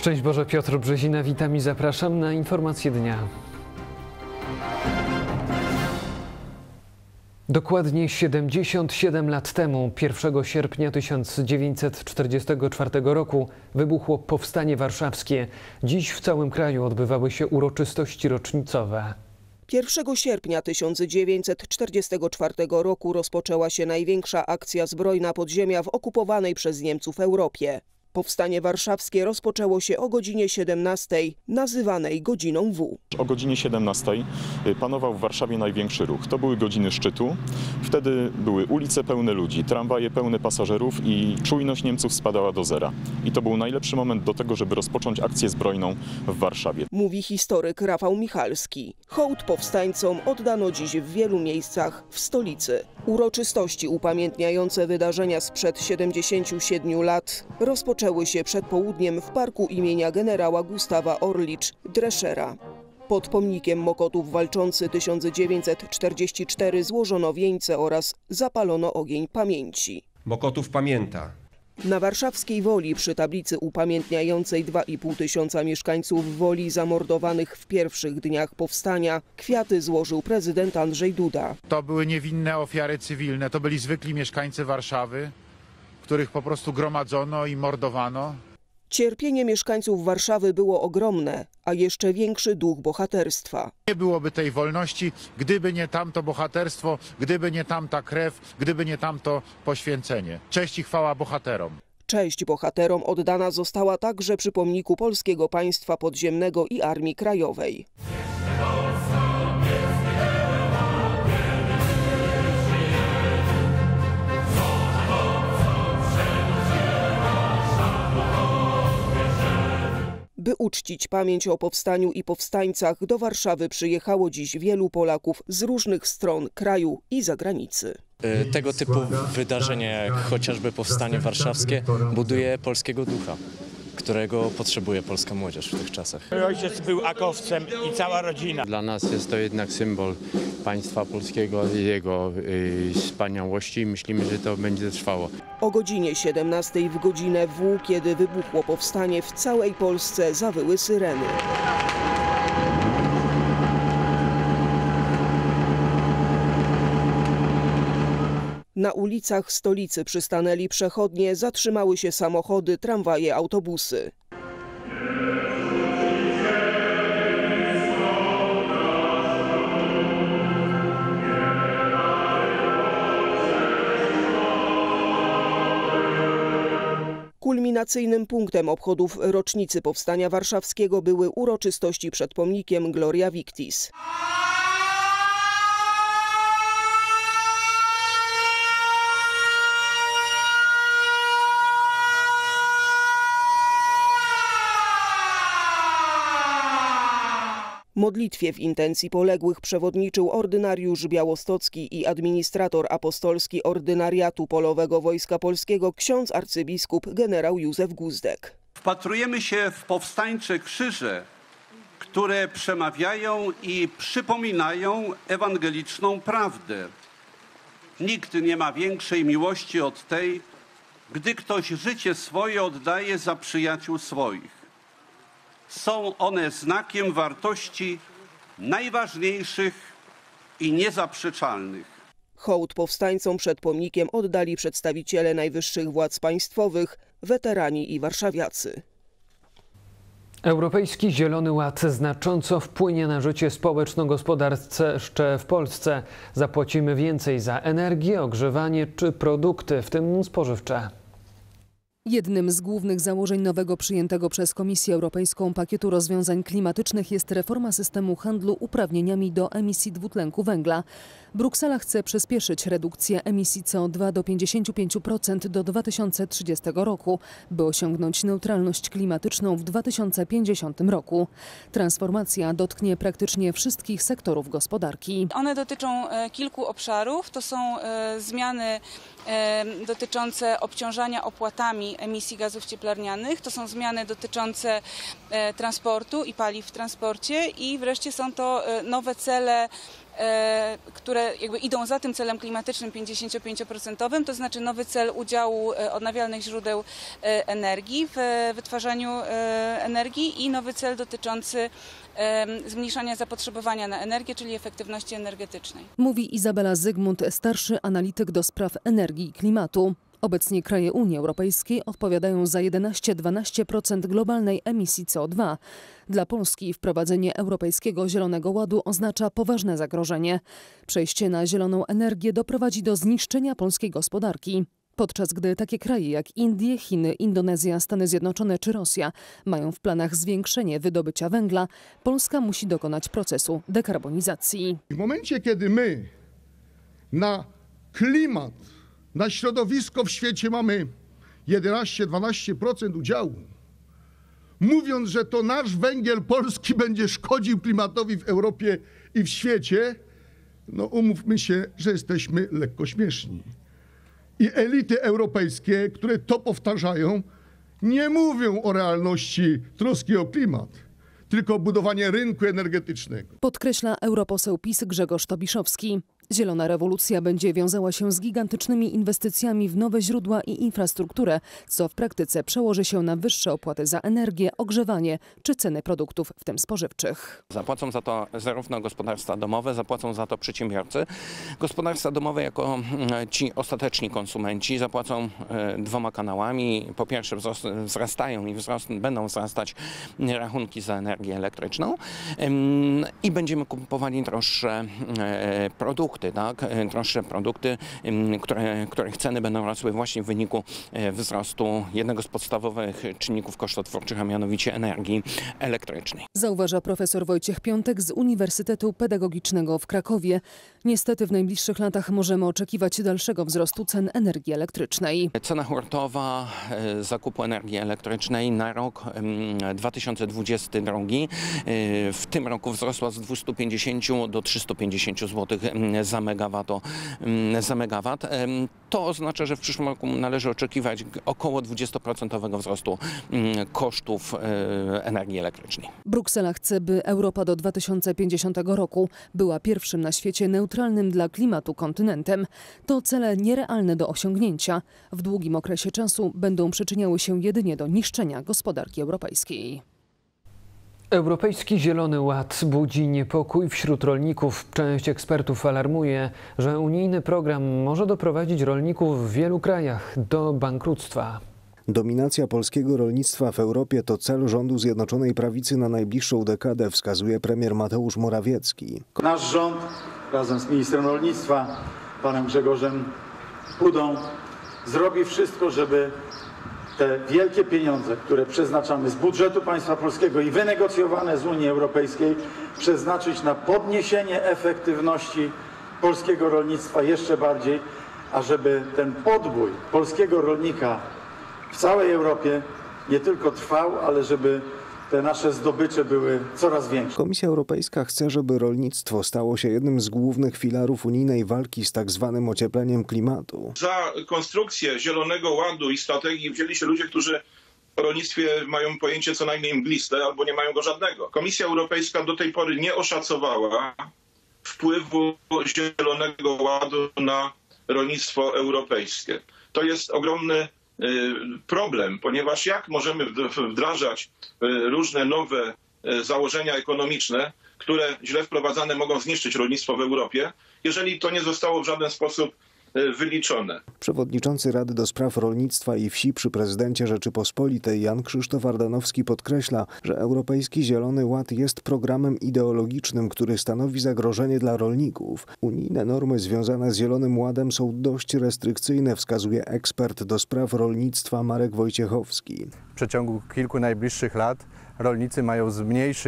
Szczęść Boże, Piotr Brzezina, witam i zapraszam na informacje dnia. Dokładnie 77 lat temu, 1 sierpnia 1944 roku, wybuchło Powstanie Warszawskie. Dziś w całym kraju odbywały się uroczystości rocznicowe. 1 sierpnia 1944 roku rozpoczęła się największa akcja zbrojna podziemia w okupowanej przez Niemców Europie. Powstanie warszawskie rozpoczęło się o godzinie 17, nazywanej godziną W. O godzinie 17 panował w Warszawie największy ruch. To były godziny szczytu. Wtedy były ulice pełne ludzi, tramwaje pełne pasażerów i czujność Niemców spadała do zera. I to był najlepszy moment do tego, żeby rozpocząć akcję zbrojną w Warszawie. Mówi historyk Rafał Michalski. Hołd powstańcom oddano dziś w wielu miejscach w stolicy. Uroczystości upamiętniające wydarzenia sprzed 77 lat rozpoczęły się przed południem w parku imienia generała Gustawa Orlicz-Dreschera. Pod pomnikiem Mokotów walczący 1944 złożono wieńce oraz zapalono ogień pamięci. Mokotów pamięta. Na warszawskiej Woli przy tablicy upamiętniającej 2,5 tysiąca mieszkańców Woli zamordowanych w pierwszych dniach powstania kwiaty złożył prezydent Andrzej Duda. To były niewinne ofiary cywilne, to byli zwykli mieszkańcy Warszawy, których po prostu gromadzono i mordowano. Cierpienie mieszkańców Warszawy było ogromne, a jeszcze większy duch bohaterstwa. Nie byłoby tej wolności, gdyby nie tamto bohaterstwo, gdyby nie tamta krew, gdyby nie tamto poświęcenie. Cześć i chwała bohaterom. Cześć bohaterom oddana została także przy pomniku Polskiego Państwa Podziemnego i Armii Krajowej. By uczcić pamięć o powstaniu i powstańcach, do Warszawy przyjechało dziś wielu Polaków z różnych stron kraju i zagranicy. Tego typu wydarzenia, jak chociażby Powstanie Warszawskie, buduje polskiego ducha, którego potrzebuje polska młodzież w tych czasach. Mój ojciec był akowcem i cała rodzina. Dla nas jest to jednak symbol państwa polskiego i jego wspaniałości. Myślimy, że to będzie trwało. O godzinie 17 w godzinę W, kiedy wybuchło powstanie, w całej Polsce zawyły syreny. Na ulicach stolicy przystanęli przechodnie, zatrzymały się samochody, tramwaje, autobusy. Kulminacyjnym punktem obchodów rocznicy Powstania Warszawskiego były uroczystości przed pomnikiem Gloria Victis. Modlitwie w intencji poległych przewodniczył ordynariusz białostocki i administrator apostolski ordynariatu polowego Wojska Polskiego ksiądz arcybiskup generał Józef Guzdek. Wpatrujemy się w powstańcze krzyże, które przemawiają i przypominają ewangeliczną prawdę. Nikt nie ma większej miłości od tej, gdy ktoś życie swoje oddaje za przyjaciół swoich. Są one znakiem wartości najważniejszych i niezaprzeczalnych. Hołd powstańcom przed pomnikiem oddali przedstawiciele najwyższych władz państwowych, weterani i warszawiacy. Europejski Zielony Ład znacząco wpłynie na życie społeczno-gospodarcze w Polsce. Zapłacimy więcej za energię, ogrzewanie czy produkty, w tym spożywcze. Jednym z głównych założeń nowego przyjętego przez Komisję Europejską pakietu rozwiązań klimatycznych jest reforma systemu handlu uprawnieniami do emisji dwutlenku węgla. Bruksela chce przyspieszyć redukcję emisji CO2 do 55% do 2030 roku, by osiągnąć neutralność klimatyczną w 2050 roku. Transformacja dotknie praktycznie wszystkich sektorów gospodarki. One dotyczą kilku obszarów. To są zmiany dotyczące obciążania opłatami emisji gazów cieplarnianych. To są zmiany dotyczące transportu i paliw w transporcie i wreszcie są to nowe cele, które jakby idą za tym celem klimatycznym 55%, to znaczy nowy cel udziału odnawialnych źródeł energii w wytwarzaniu energii i nowy cel dotyczący zmniejszania zapotrzebowania na energię, czyli efektywności energetycznej. Mówi Izabela Zygmunt, starszy analityk do spraw energii i klimatu. Obecnie kraje Unii Europejskiej odpowiadają za 11–12% globalnej emisji CO2. Dla Polski wprowadzenie Europejskiego Zielonego Ładu oznacza poważne zagrożenie. Przejście na zieloną energię doprowadzi do zniszczenia polskiej gospodarki. Podczas gdy takie kraje jak Indie, Chiny, Indonezja, Stany Zjednoczone czy Rosja mają w planach zwiększenie wydobycia węgla, Polska musi dokonać procesu dekarbonizacji. W momencie, kiedy my na klimat, na środowisko w świecie mamy 11–12% udziału, mówiąc, że to nasz węgiel polski będzie szkodził klimatowi w Europie i w świecie, no umówmy się, że jesteśmy lekko śmieszni. I elity europejskie, które to powtarzają, nie mówią o realności troski o klimat, tylko o budowanie rynku energetycznego. Podkreśla europoseł PiS Grzegorz Tobiszowski. Zielona rewolucja będzie wiązała się z gigantycznymi inwestycjami w nowe źródła i infrastrukturę, co w praktyce przełoży się na wyższe opłaty za energię, ogrzewanie czy ceny produktów, w tym spożywczych. Zapłacą za to zarówno gospodarstwa domowe, zapłacą za to przedsiębiorcy. Gospodarstwa domowe jako ci ostateczni konsumenci zapłacą dwoma kanałami. Po pierwsze wzrastają i będą wzrastać rachunki za energię elektryczną i będziemy kupowali droższe produkty. Droższe produkty, których ceny będą rosły właśnie w wyniku wzrostu jednego z podstawowych czynników kosztotwórczych, a mianowicie energii elektrycznej. Zauważa profesor Wojciech Piątek z Uniwersytetu Pedagogicznego w Krakowie. Niestety w najbliższych latach możemy oczekiwać dalszego wzrostu cen energii elektrycznej. Cena hurtowa zakupu energii elektrycznej na rok 2022 w tym roku wzrosła z 250 do 350 zł za megawat. To oznacza, że w przyszłym roku należy oczekiwać około 20% wzrostu kosztów energii elektrycznej. Bruksela chce, by Europa do 2050 roku była pierwszym na świecie neutralnym dla klimatu kontynentem. To cele nierealne do osiągnięcia. W długim okresie czasu będą przyczyniały się jedynie do niszczenia gospodarki europejskiej. Europejski Zielony Ład budzi niepokój wśród rolników. Część ekspertów alarmuje, że unijny program może doprowadzić rolników w wielu krajach do bankructwa. Dominacja polskiego rolnictwa w Europie to cel rządu Zjednoczonej Prawicy na najbliższą dekadę, wskazuje premier Mateusz Morawiecki. Nasz rząd razem z ministrem rolnictwa, panem Grzegorzem Pudą, zrobi wszystko, żeby te wielkie pieniądze, które przeznaczamy z budżetu państwa polskiego i wynegocjowane z Unii Europejskiej, przeznaczyć na podniesienie efektywności polskiego rolnictwa jeszcze bardziej, a żeby ten podbój polskiego rolnika w całej Europie nie tylko trwał, ale żeby te nasze zdobycze były coraz większe. Komisja Europejska chce, żeby rolnictwo stało się jednym z głównych filarów unijnej walki z tak zwanym ociepleniem klimatu. Za konstrukcję Zielonego Ładu i strategii wzięli się ludzie, którzy o rolnictwie mają pojęcie co najmniej mgliste albo nie mają go żadnego. Komisja Europejska do tej pory nie oszacowała wpływu Zielonego Ładu na rolnictwo europejskie. To jest ogromny problem, ponieważ jak możemy wdrażać różne nowe założenia ekonomiczne, które źle wprowadzane mogą zniszczyć rolnictwo w Europie, jeżeli to nie zostało w żaden sposób wyliczone. Przewodniczący Rady do Spraw Rolnictwa i Wsi przy prezydencie Rzeczypospolitej Jan Krzysztof Ardanowski podkreśla, że Europejski Zielony Ład jest programem ideologicznym, który stanowi zagrożenie dla rolników. Unijne normy związane z Zielonym Ładem są dość restrykcyjne, wskazuje ekspert do spraw rolnictwa Marek Wojciechowski. W przeciągu kilku najbliższych lat rolnicy mają zmniejszyć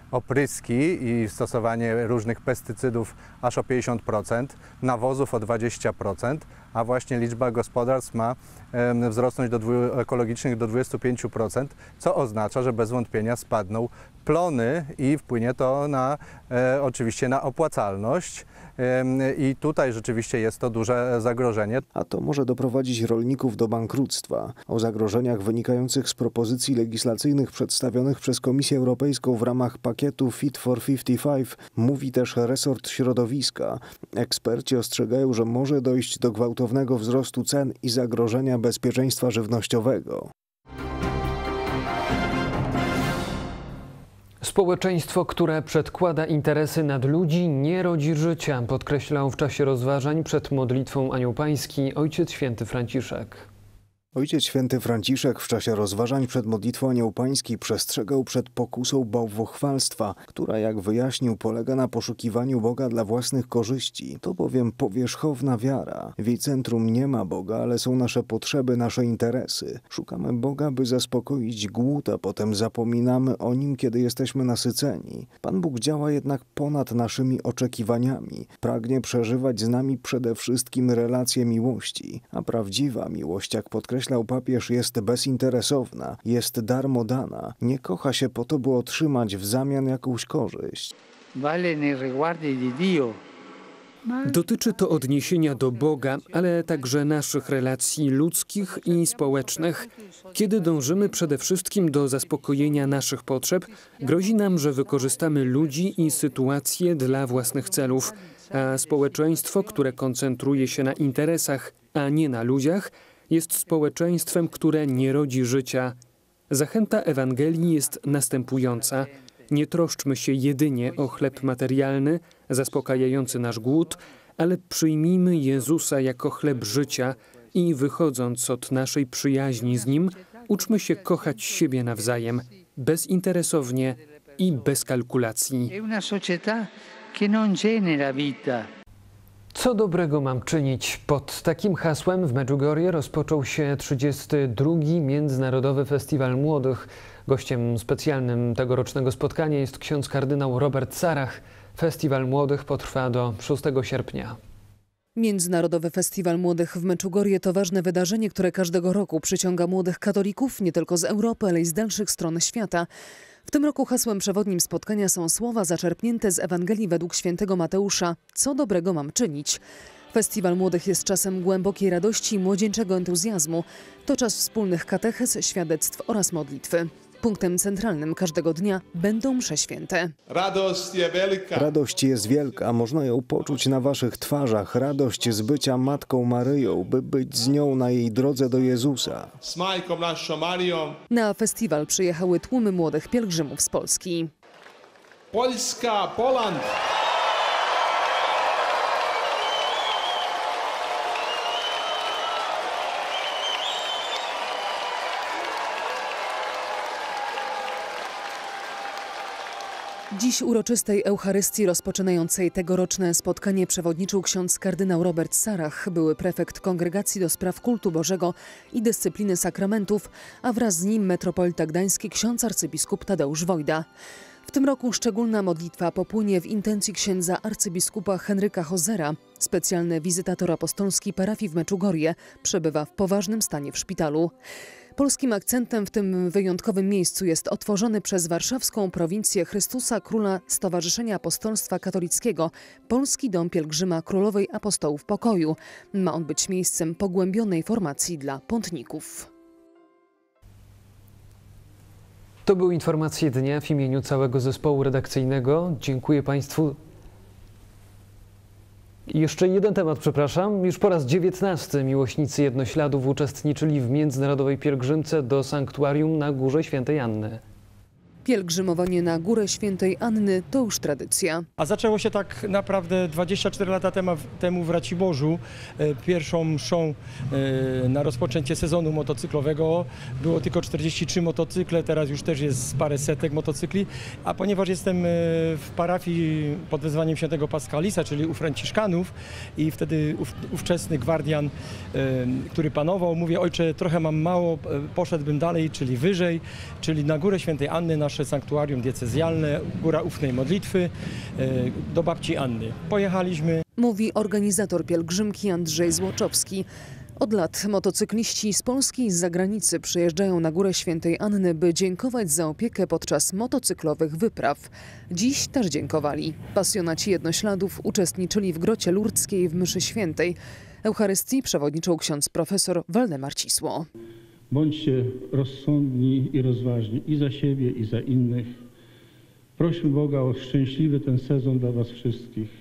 opryski i stosowanie różnych pestycydów aż o 50%, nawozów o 20%, a właśnie liczba gospodarstw ma wzrosnąć ekologicznych do 25%, co oznacza, że bez wątpienia spadną plony i wpłynie to oczywiście na opłacalność. I tutaj rzeczywiście jest to duże zagrożenie. A to może doprowadzić rolników do bankructwa. O zagrożeniach wynikających z propozycji legislacyjnych przedstawionych przez Komisję Europejską w ramach pakietu Fit for 55 mówi też resort środowiska. Eksperci ostrzegają, że może dojść do gwałtownego wzrostu cen i zagrożenia bezpieczeństwa żywnościowego. Społeczeństwo, które przedkłada interesy nad ludzi, nie rodzi życia, podkreślał w czasie rozważań przed modlitwą Anioł Pański Ojciec Święty Franciszek. Ojciec Święty Franciszek w czasie rozważań przed modlitwą Anioł Pański przestrzegał przed pokusą bałwochwalstwa, która, jak wyjaśnił, polega na poszukiwaniu Boga dla własnych korzyści. To bowiem powierzchowna wiara. W jej centrum nie ma Boga, ale są nasze potrzeby, nasze interesy. Szukamy Boga, by zaspokoić głód, a potem zapominamy o Nim, kiedy jesteśmy nasyceni. Pan Bóg działa jednak ponad naszymi oczekiwaniami. Pragnie przeżywać z nami przede wszystkim relacje miłości, a prawdziwa miłość, jak podkreślał papież, jest bezinteresowna, jest darmo dana. Nie kocha się po to, by otrzymać w zamian jakąś korzyść. Dotyczy to odniesienia do Boga, ale także naszych relacji ludzkich i społecznych. Kiedy dążymy przede wszystkim do zaspokojenia naszych potrzeb, grozi nam, że wykorzystamy ludzi i sytuacje dla własnych celów, a społeczeństwo, które koncentruje się na interesach, a nie na ludziach, jest społeczeństwem, które nie rodzi życia. Zachęta Ewangelii jest następująca. Nie troszczmy się jedynie o chleb materialny, zaspokajający nasz głód, ale przyjmijmy Jezusa jako chleb życia i wychodząc od naszej przyjaźni z Nim, uczmy się kochać siebie nawzajem, bezinteresownie i bez kalkulacji. Co dobrego mam czynić? Pod takim hasłem w Medjugorje rozpoczął się 32. Międzynarodowy Festiwal Młodych. Gościem specjalnym tegorocznego spotkania jest ksiądz kardynał Robert Sarach. Festiwal Młodych potrwa do 6 sierpnia. Międzynarodowy Festiwal Młodych w Medjugorje to ważne wydarzenie, które każdego roku przyciąga młodych katolików nie tylko z Europy, ale i z dalszych stron świata. W tym roku hasłem przewodnim spotkania są słowa zaczerpnięte z Ewangelii według świętego Mateusza. Co dobrego mam czynić? Festiwal Młodych jest czasem głębokiej radości i młodzieńczego entuzjazmu. To czas wspólnych katechez, świadectw oraz modlitwy. Punktem centralnym każdego dnia będą msze święte. Radość jest wielka, można ją poczuć na waszych twarzach. Radość z bycia Matką Maryją, by być z nią na jej drodze do Jezusa. Na festiwal przyjechały tłumy młodych pielgrzymów z Polski. Polska, Poland! Dziś uroczystej Eucharystii rozpoczynającej tegoroczne spotkanie przewodniczył ksiądz kardynał Robert Sarach, były prefekt Kongregacji do Spraw Kultu Bożego i Dyscypliny Sakramentów, a wraz z nim metropolita gdański ksiądz arcybiskup Tadeusz Wojda. W tym roku szczególna modlitwa popłynie w intencji księdza arcybiskupa Henryka Hozera. Specjalny wizytator apostolski parafii w Medjugorje przebywa w poważnym stanie w szpitalu. Polskim akcentem w tym wyjątkowym miejscu jest otworzony przez warszawską prowincję Chrystusa Króla Stowarzyszenia Apostolstwa Katolickiego Polski Dom Pielgrzyma Królowej Apostołów Pokoju. Ma on być miejscem pogłębionej formacji dla pątników. To były informacje dnia w imieniu całego zespołu redakcyjnego. Dziękuję Państwu. I jeszcze jeden temat, przepraszam. Już po raz 19 miłośnicy Jednośladów uczestniczyli w międzynarodowej pielgrzymce do sanktuarium na Górze Świętej Anny. Pielgrzymowanie na Górę Świętej Anny to już tradycja. A zaczęło się tak naprawdę 24 lata temu w Raciborzu. Pierwszą mszą na rozpoczęcie sezonu motocyklowego było tylko 43 motocykle, teraz już też jest parę setek motocykli. A ponieważ jestem w parafii pod wezwaniem świętego Paskalisa, czyli u Franciszkanów, i wtedy ówczesny gwardian, który panował, mówię: ojcze, trochę mam mało, poszedłbym dalej, czyli wyżej, czyli na Górę Świętej Anny, nasze nasze sanktuarium diecezjalne, Góra Ufnej Modlitwy, do babci Anny. Pojechaliśmy. Mówi organizator pielgrzymki Andrzej Złoczowski. Od lat motocykliści z Polski i z zagranicy przyjeżdżają na Górę Świętej Anny, by dziękować za opiekę podczas motocyklowych wypraw. Dziś też dziękowali. Pasjonaci jednośladów uczestniczyli w Grocie Lurdzkiej w mszy świętej. Eucharystii przewodniczył ksiądz profesor Waldemar Cisło. Bądźcie rozsądni i rozważni i za siebie, i za innych. Prośmy Boga o szczęśliwy ten sezon dla was wszystkich,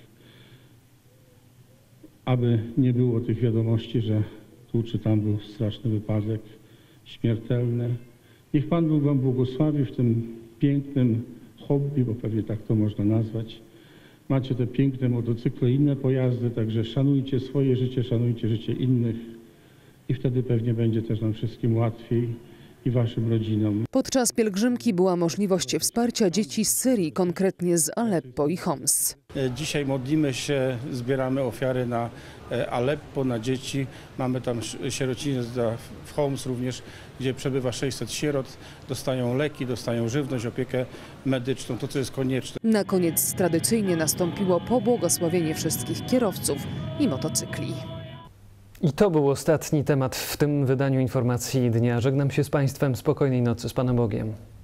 aby nie było tych wiadomości, że tu czy tam był straszny wypadek, śmiertelny. Niech Pan Bóg wam błogosławi w tym pięknym hobby, bo pewnie tak to można nazwać. Macie te piękne motocykle i inne pojazdy, także szanujcie swoje życie, szanujcie życie innych i wtedy pewnie będzie też nam wszystkim łatwiej i waszym rodzinom. Podczas pielgrzymki była możliwość wsparcia dzieci z Syrii, konkretnie z Aleppo i Homs. Dzisiaj modlimy się, zbieramy ofiary na Aleppo, na dzieci. Mamy tam sierociny w Homs również, gdzie przebywa 600 sierot. Dostają leki, dostają żywność, opiekę medyczną, to co jest konieczne. Na koniec tradycyjnie nastąpiło pobłogosławienie wszystkich kierowców i motocykli. I to był ostatni temat w tym wydaniu Informacji Dnia. Żegnam się z Państwem. Spokojnej nocy z Panem Bogiem.